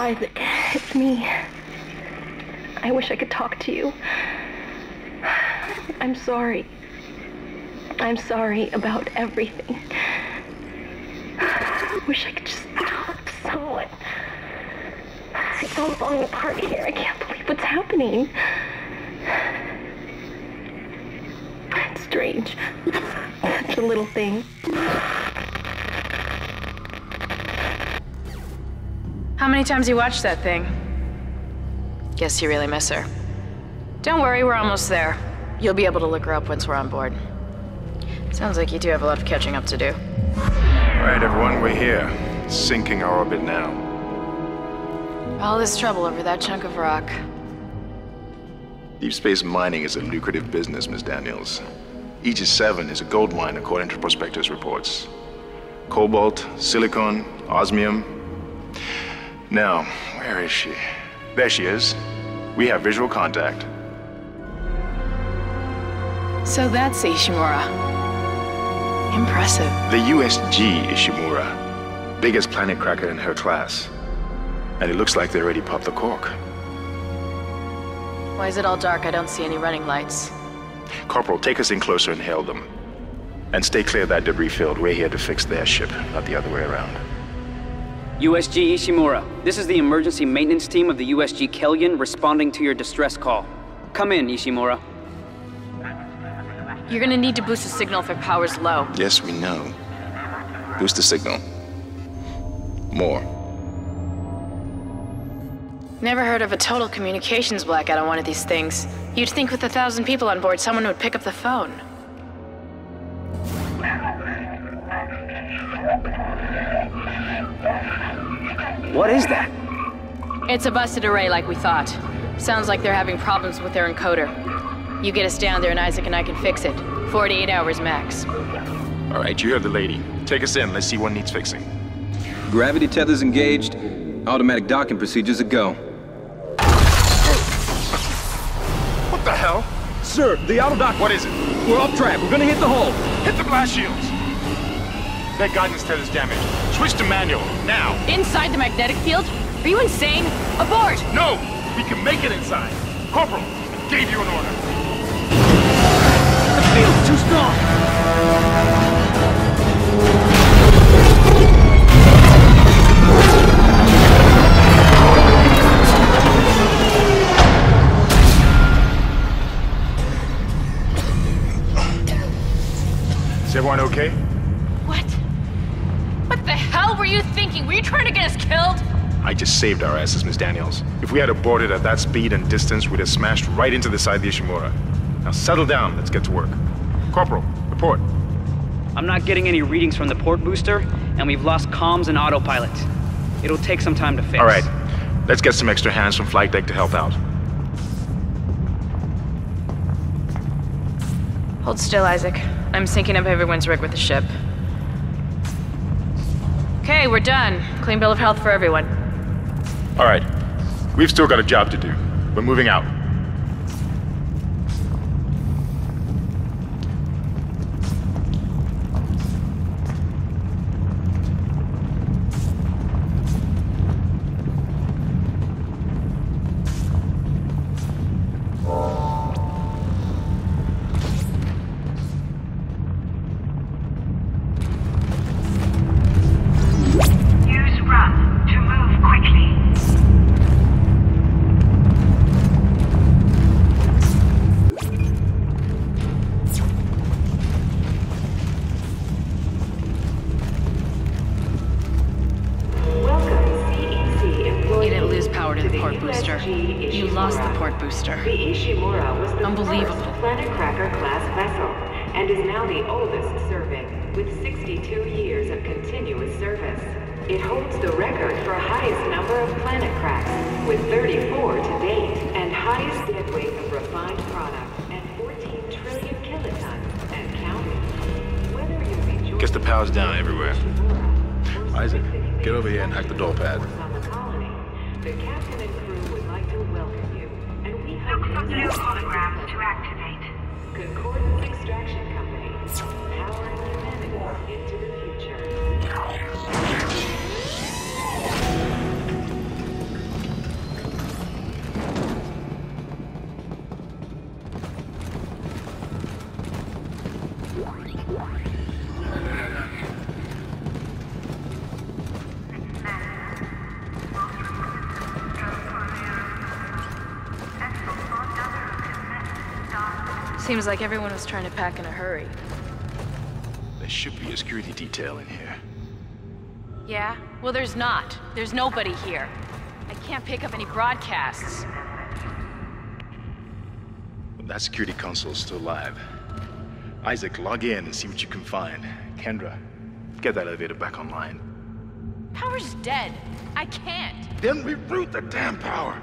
Isaac, it's me. I wish I could talk to you. I'm sorry. I'm sorry about everything. I wish I could just talk to someone. I'm falling apart here. I can't believe what's happening. It's strange. Such a little thing. How many times you watched that thing? Guess you really miss her. Don't worry, we're almost there. You'll be able to look her up once we're on board. Sounds like you do have a lot of catching up to do. All right, everyone, we're here. Sinking our orbit now. All this trouble over that chunk of rock. Deep space mining is a lucrative business, Ms. Daniels. Aegis 7 is a gold mine according to prospectors' reports. Cobalt, silicon, osmium. Now, where is she? There she is. We have visual contact. So that's Ishimura. Impressive. The USG Ishimura. Biggest planet cracker in her class. And it looks like they already popped the cork. Why is it all dark? I don't see any running lights. Corporal, take us in closer and hail them. And stay clear of that debris field. We're here to fix their ship, not the other way around. USG Ishimura, this is the emergency maintenance team of the USG Kellion responding to your distress call. Come in, Ishimura. You're gonna need to boost the signal if it power's low. Yes, we know. Boost the signal. More. Never heard of a total communications blackout on one of these things. You'd think with 1,000 people on board, someone would pick up the phone. What is that? It's a busted array like we thought. Sounds like they're having problems with their encoder. You get us down there and Isaac and I can fix it. 48 hours max. All right, you heard the lady. Take us in. Let's see what needs fixing. Gravity tethers engaged. Automatic docking procedures a go. What the hell? Sir, the auto dock. What is it? We're off track. We're gonna hit the hull. Hit the blast shields! That guidance tether's damaged. Switch to manual, now! Inside the magnetic field? Are you insane? Abort! No! We can make it inside! Corporal, gave you an order. The field's too strong. Is everyone okay? What? What the hell were you thinking? Were you trying to get us killed? I just saved our asses, Miss Daniels. If we had aborted at that speed and distance, we'd have smashed right into the side of the Ishimura. Now settle down, let's get to work. Corporal, report. I'm not getting any readings from the port booster, and we've lost comms and autopilot. It'll take some time to fix. All right, let's get some extra hands from flight deck to help out. Hold still, Isaac. I'm syncing up everyone's rig with the ship. Okay, we're done. Clean bill of health for everyone. All right, we've still got a job to do. We're moving out. You lost the port booster. The Ishimura was the Unbelievable. first Planet Cracker class vessel, and is now the oldest serving, with 62 years of continuous service. It holds the record for highest number of planet cracks, with 34 to date, and highest dead weight of refined product, and 14 trillion kilotons, and counting. Whether you enjoy... Guess the power's down everywhere. Isaac, get over here and hack the door pad. The captain and crew would like to welcome you, and we hope Look for blue holograms to activate. Concordance Extraction Company, powering humanity into the future. Seems like everyone was trying to pack in a hurry. There should be a security detail in here. Yeah? Well, there's not. There's nobody here. I can't pick up any broadcasts. But that security console's still live. Isaac, log in and see what you can find. Kendra, get that elevator back online. Power's dead. I can't. Then reroute the damn power!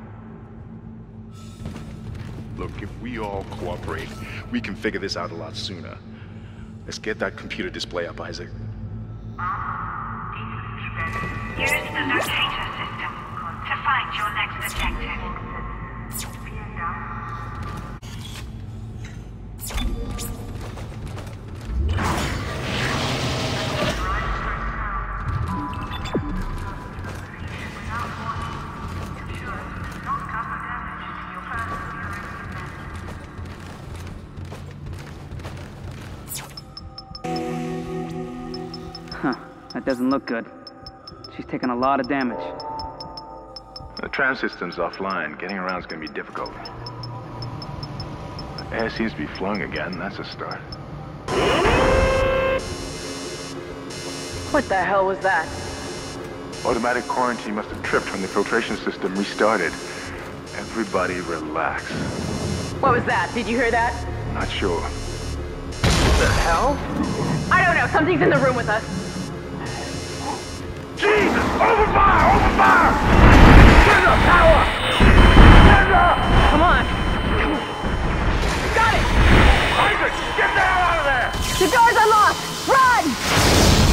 Look, if we all cooperate, we can figure this out a lot sooner. Let's get that computer display up, Isaac. Use the locator system to find your next objective. Huh, that doesn't look good. She's taken a lot of damage. The tram system's offline. Getting around's gonna be difficult. The air seems to be flowing again. That's a start. What the hell was that? Automatic quarantine must have tripped when the filtration system restarted. Everybody relax. What was that? Did you hear that? Not sure. What the hell? I don't know. Something's in the room with us. Jesus! Open fire! Open fire! Kendra, power! Kendra! Come on. Got it! Isaac, get the hell out of there! The door's unlocked! Run!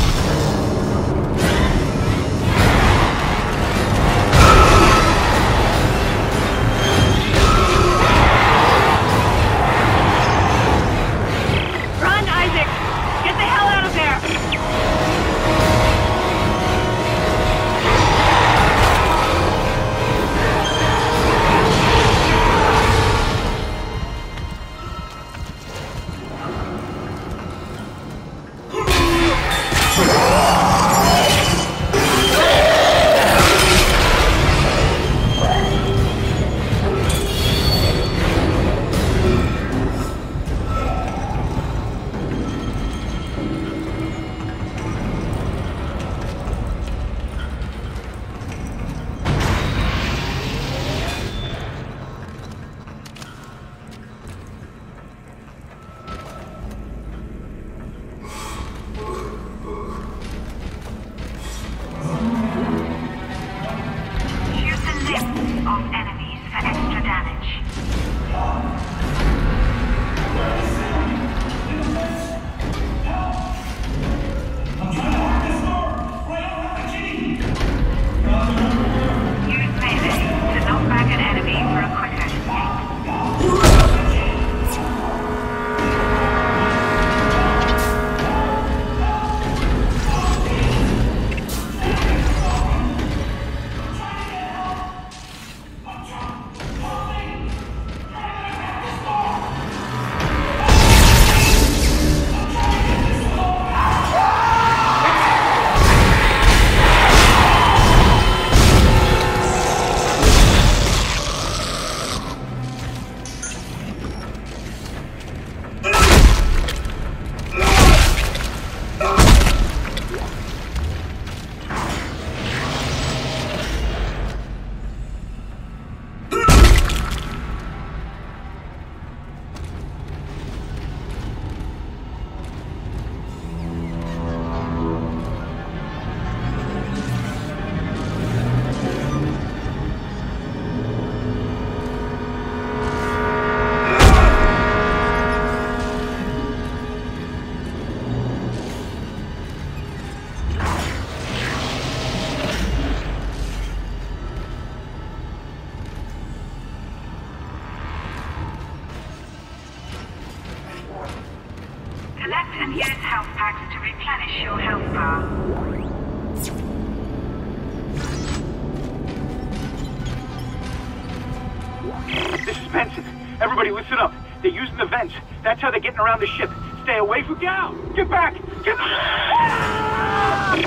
Run, Isaac! Get the hell out of there! Collect and use health packs to replenish your health bar. This is Benson. Everybody listen up. They're using the vents. That's how they're getting around the ship. Stay away from down. Get back! Get back!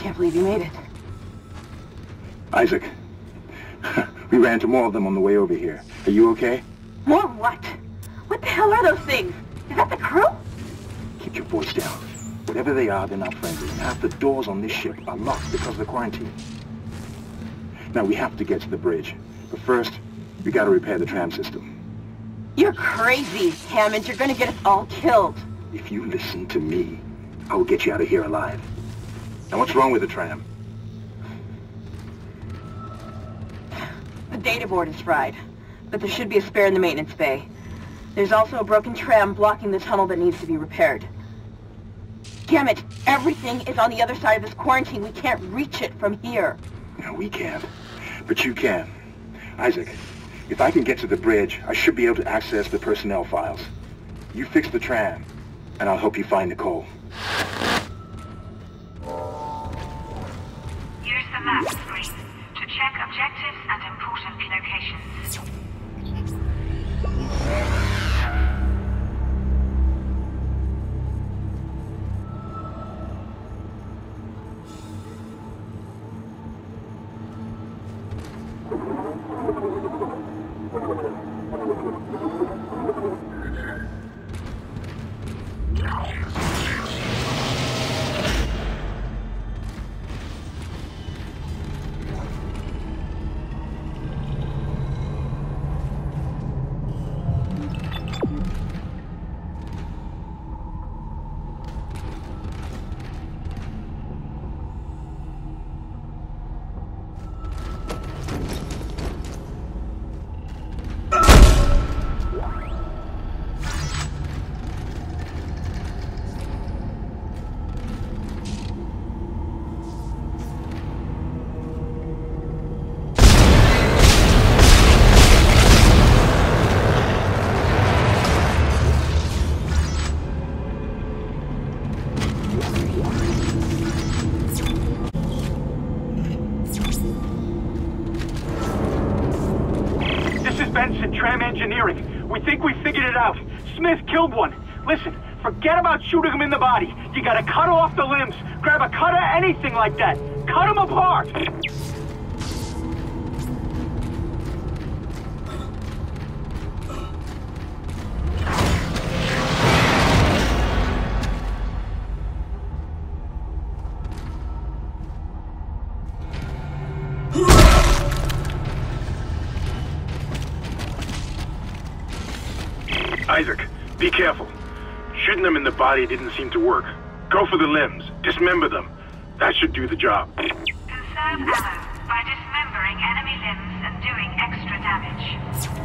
can't believe you made it. Isaac, we ran into more of them on the way over here. Are you okay? More what? What the hell are those things? Is that the crew? Keep your voice down. Whatever they are, they're not friendly. And half the doors on this ship are locked because of the quarantine. Now, we have to get to the bridge. But first, we gotta repair the tram system. You're crazy, Hammond. You're gonna get us all killed. If you listen to me, I will get you out of here alive. Now, what's wrong with the tram? The data board is fried, but there should be a spare in the maintenance bay. There's also a broken tram blocking the tunnel that needs to be repaired. Damn it! Everything is on the other side of this quarantine. We can't reach it from here. No, we can't. But you can. Isaac, if I can get to the bridge, I should be able to access the personnel files. You fix the tram, and I'll help you find Nicole. Use the map screen to check objectives and important locations. Tram engineering. We think we figured it out. Smith killed one. Listen, forget about shooting him in the body. You gotta cut off the limbs. Grab a cutter, anything like that. Cut him apart! Isaac, be careful. Shooting them in the body didn't seem to work. Go for the limbs. Dismember them. That should do the job. Conserve ammo by dismembering enemy limbs and doing extra damage.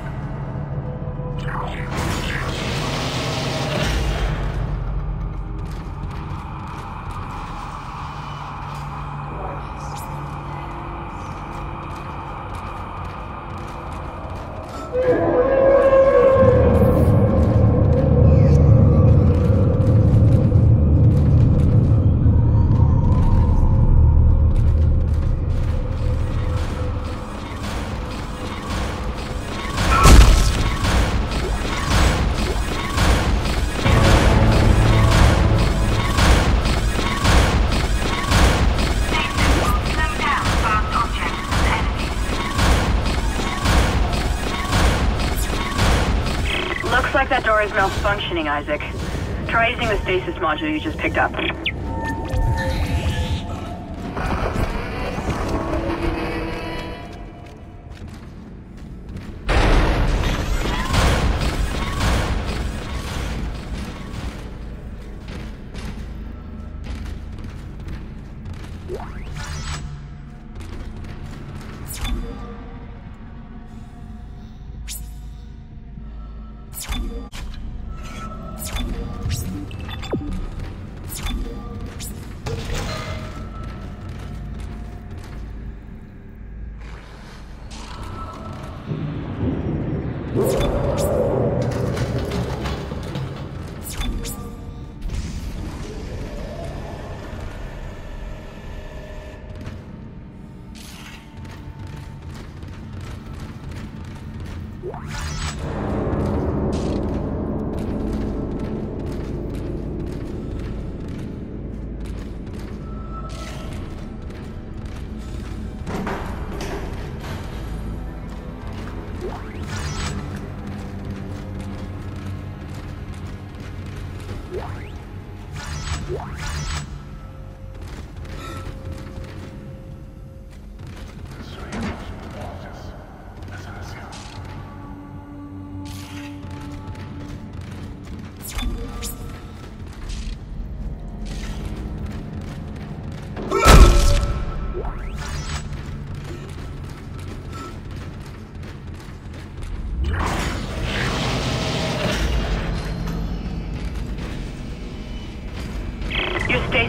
Looks like that door is malfunctioning, Isaac. Try using the stasis module you just picked up.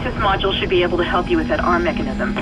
stasis module should be able to help you with that arm mechanism.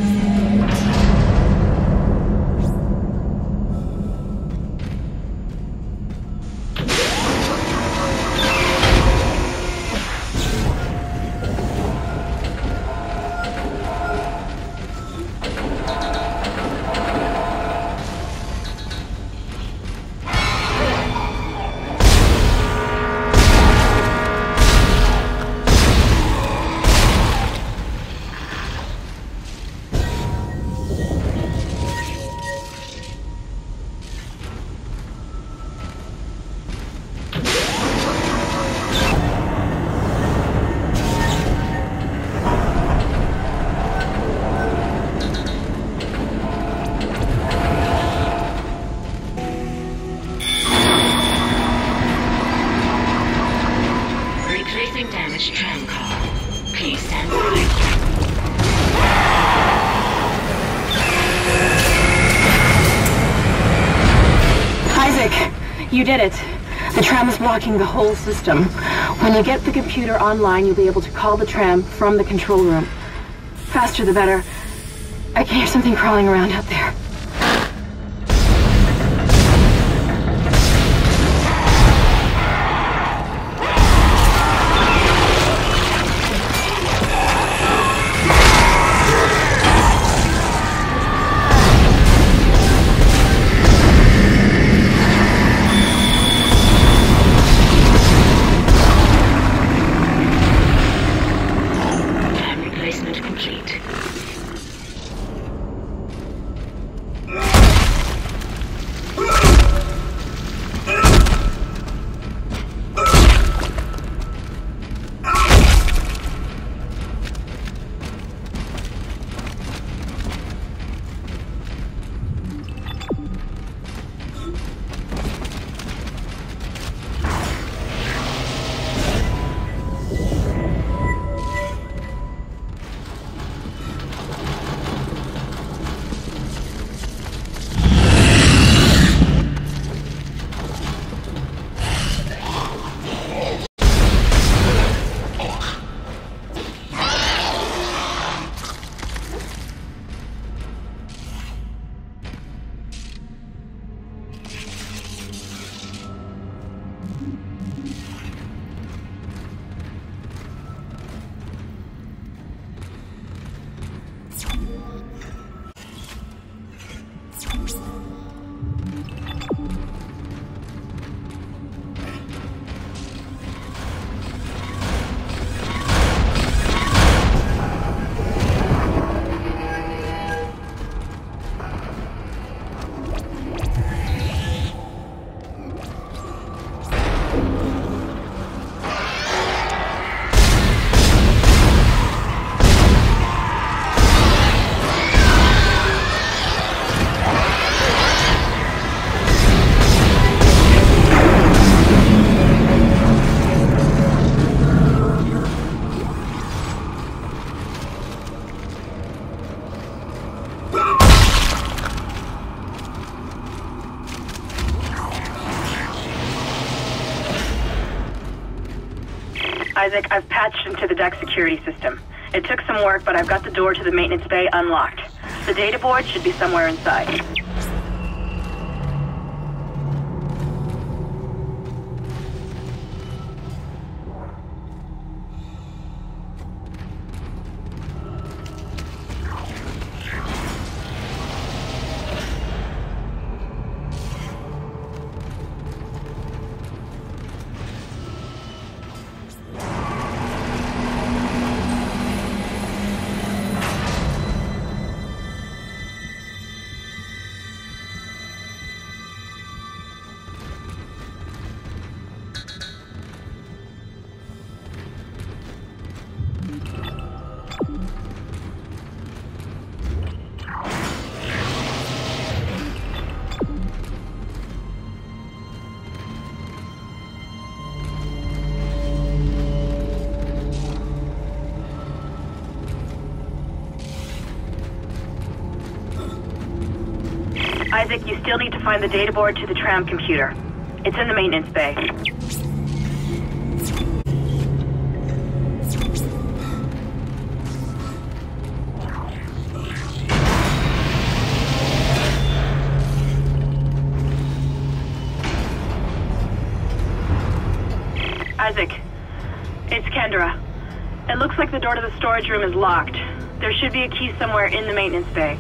You did it. The tram is blocking the whole system. When you get the computer online, you'll be able to call the tram from the control room. Faster the better. I can hear something crawling around out there. Isaac, I've patched into the deck security system. It took some work, but I've got the door to the maintenance bay unlocked. The data board should be somewhere inside. Isaac, you still need to find the data board to the tram computer. It's in the maintenance bay. Isaac, it's Kendra. It looks like the door to the storage room is locked. There should be a key somewhere in the maintenance bay.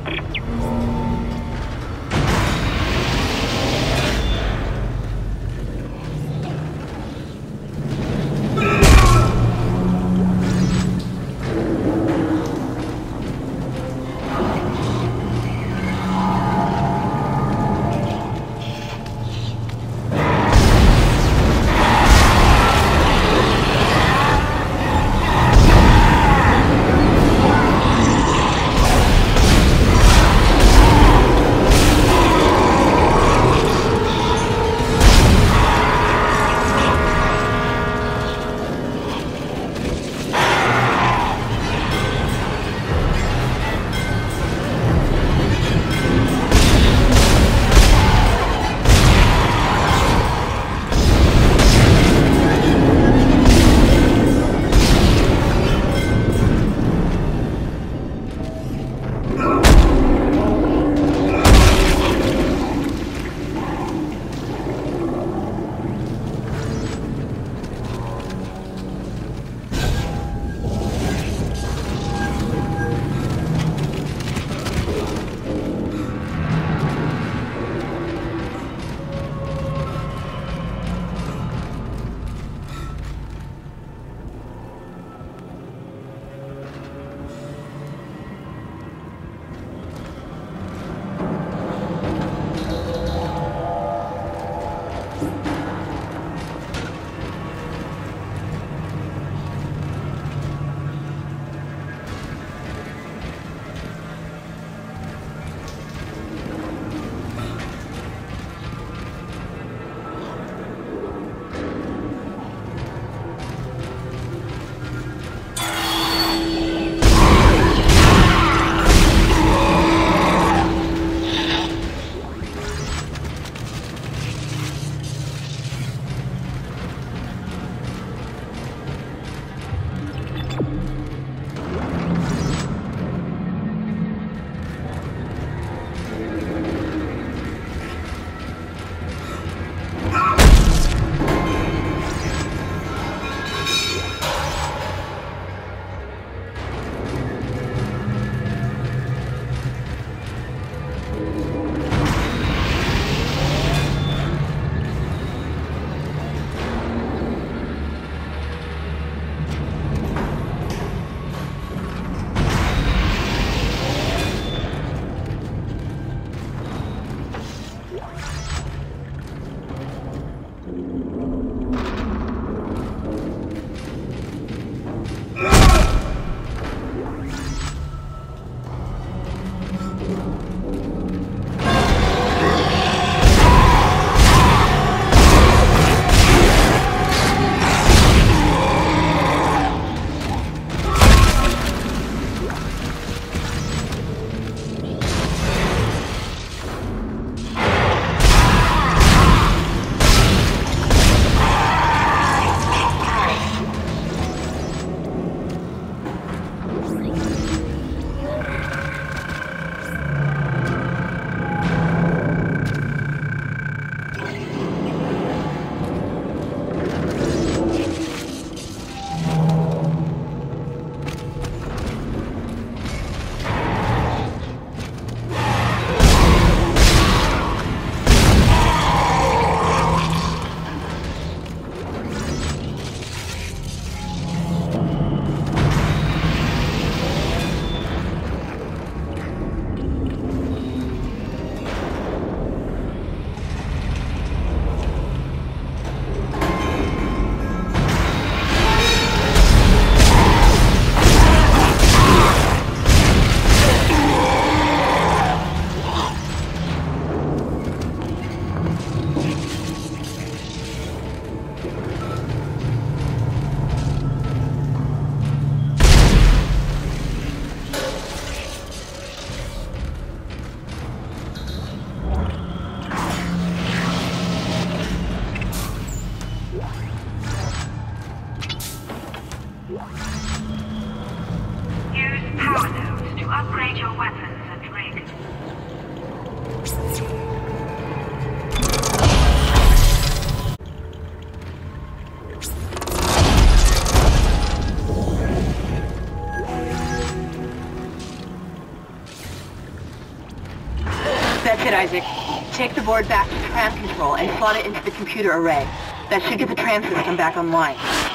Isaac. Take the board back to tram control and slot it into the computer array. That should get the tram system back online.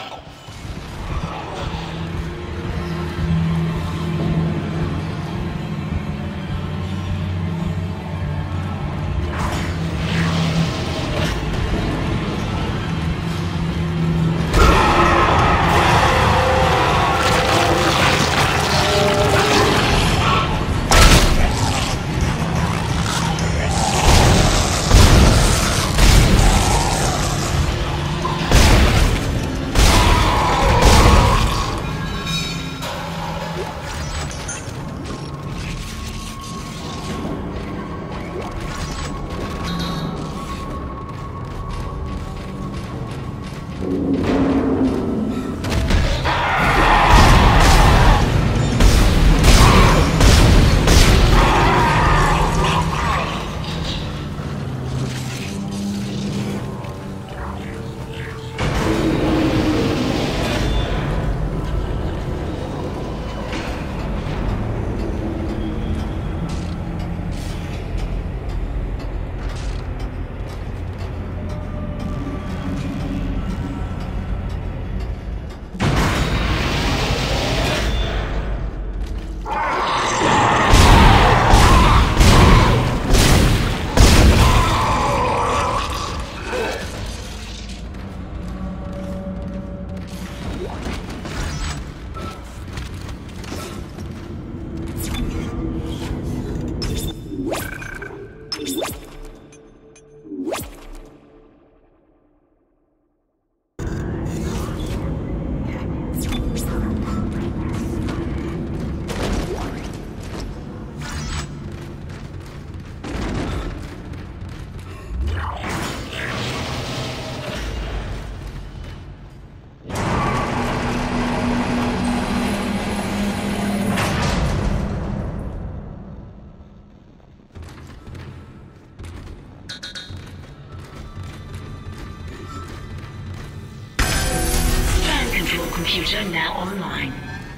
Computer now online.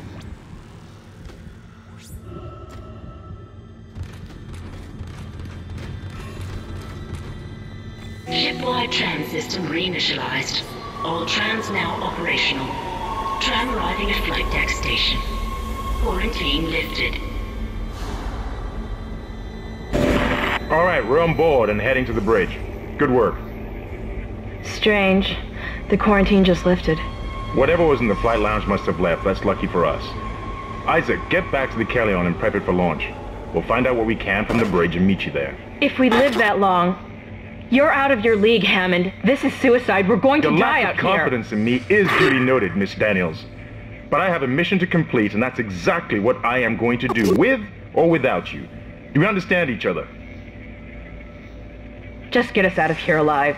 Shipwide tram system reinitialized. All trams now operational. Tram arriving at flight deck station. Quarantine lifted. All right, we're on board and heading to the bridge. Good work. Strange. The quarantine just lifted. Whatever was in the flight lounge must have left. That's lucky for us. Isaac, get back to the Kellion and prep it for launch. We'll find out what we can from the bridge and meet you there. If we live that long, you're out of your league, Hammond. This is suicide. We're going to die out here. Your lack of confidence in me is duly noted, Miss Daniels. But I have a mission to complete, and that's exactly what I am going to do, with or without you. Do we understand each other? Just get us out of here alive.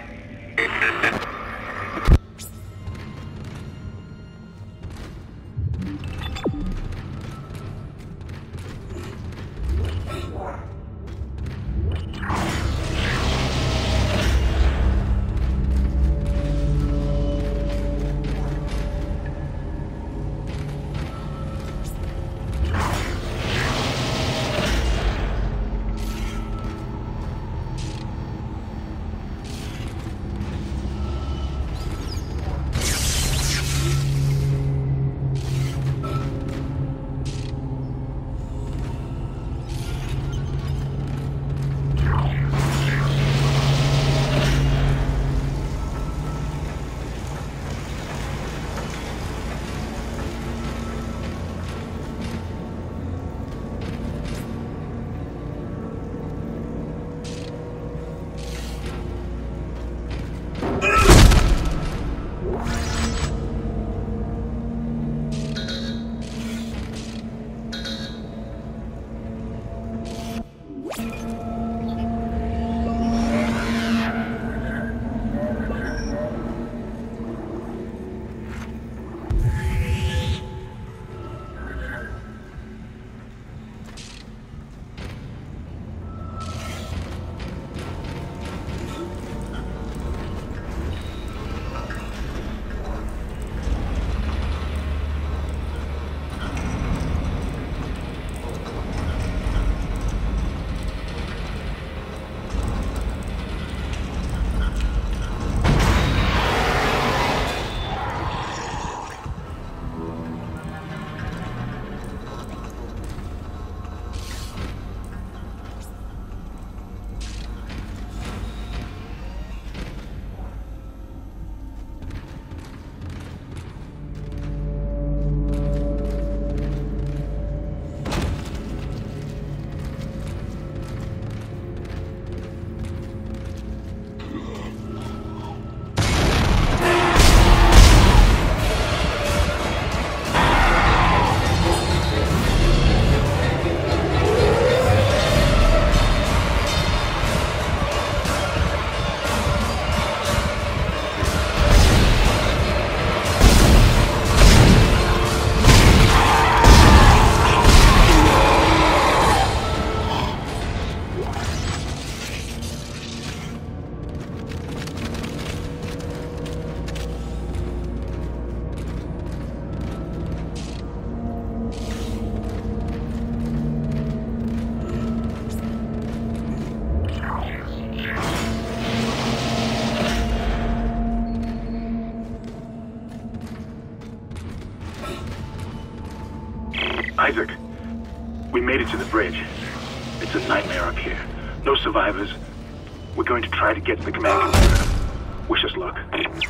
made it to the bridge. It's a nightmare up here. No survivors. We're going to try to get to the command computer. Wish us luck.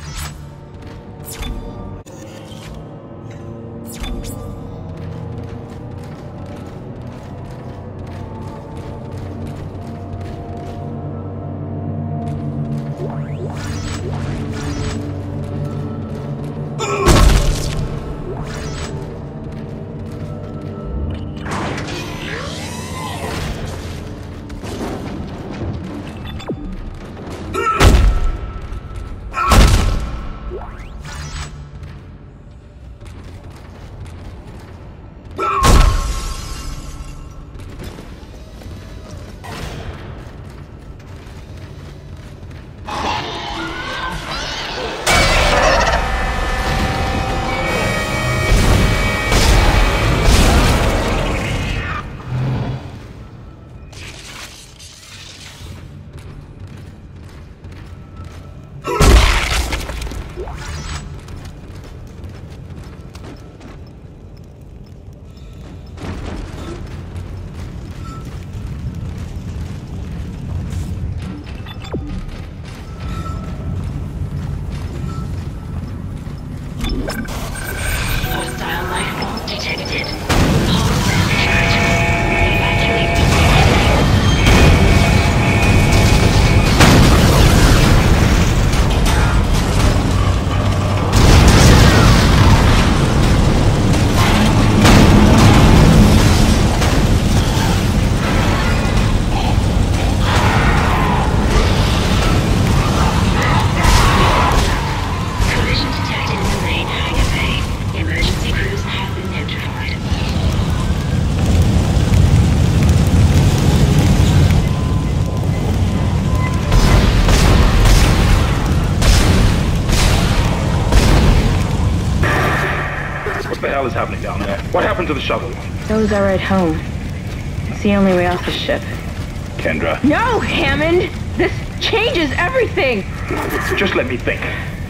What the hell is happening down there? What happened to the shuttle? That was our ride home. It's the only way off the ship. Kendra. No, Hammond! This changes everything! Just let me think.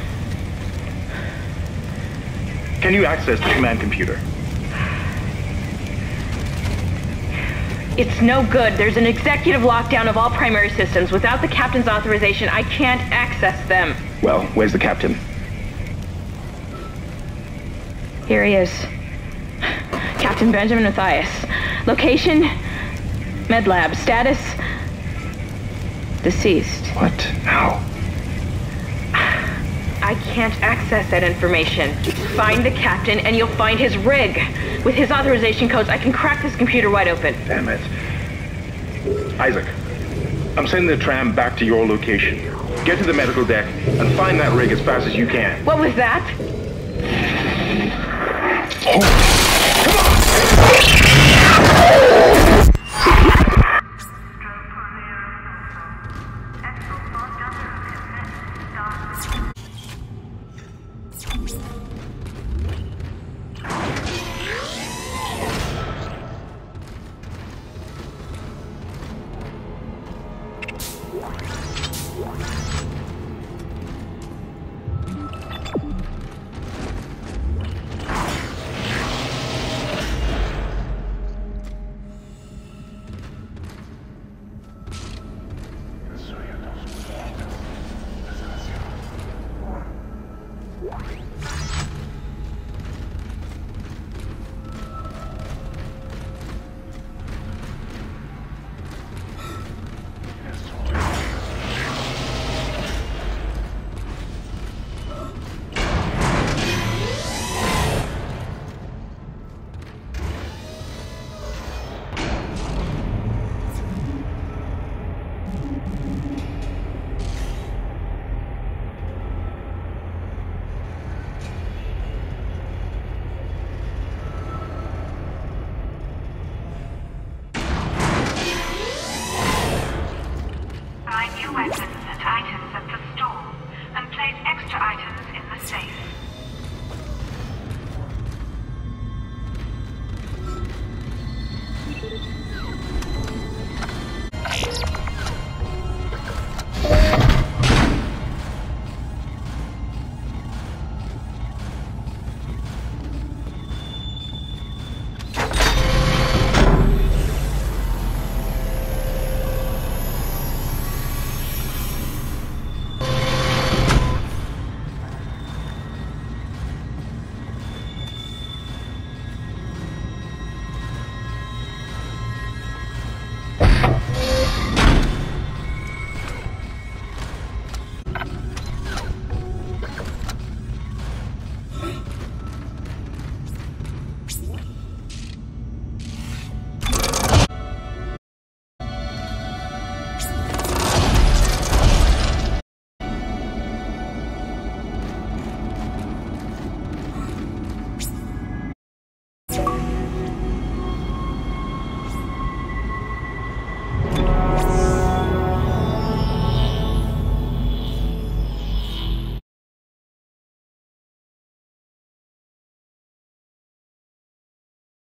Can you access the command computer? It's no good. There's an executive lockdown of all primary systems. Without the captain's authorization, I can't access them. Well, where's the captain? Here he is. Captain Benjamin Mathias. Location? Med lab. Status? Deceased. What? How? I can't access that information. Find the captain and you'll find his rig. With his authorization codes, I can crack this computer wide open. Damn it. Isaac, I'm sending the tram back to your location. Get to the medical deck and find that rig as fast as you can. What was that? Oh. Weapons and items at the store, and place extra items in the safe.